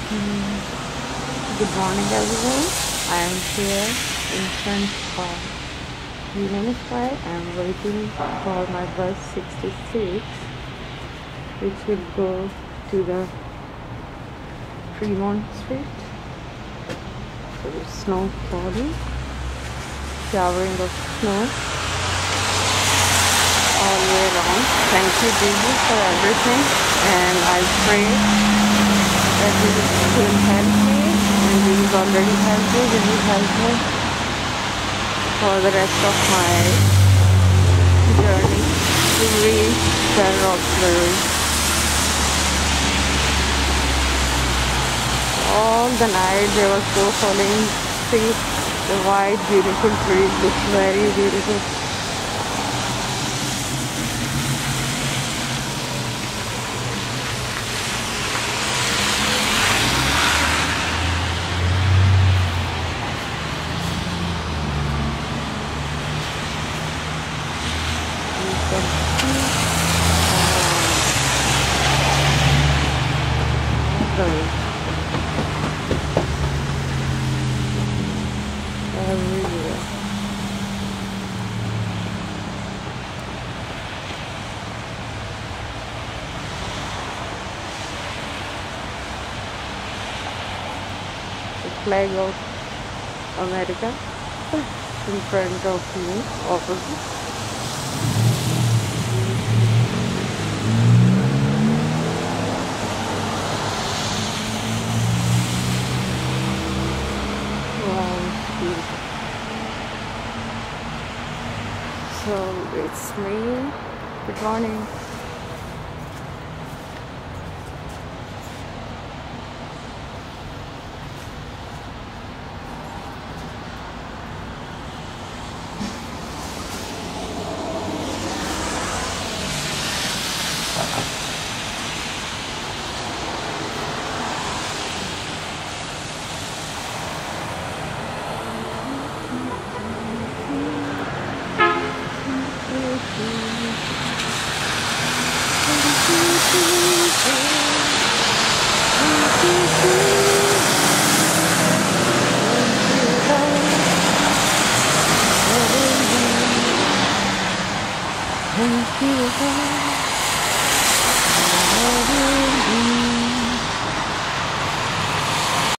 Good morning, everyone. I am here in front of Union Square. I am waiting for my bus 66, which will go to the Fremont Street. So there's snow falling, showering of snow all the way around. Thank you, Jesus, for everything, and I pray that Jesus will help me, and Jesus already helped me. He will help me for the rest of my journey to reach the Roxbury. All the night they were so falling. See the white beautiful trees, looks very beautiful. Everywhere. The flag of America in front of me, opposite. So it's me. Good morning. Thank you.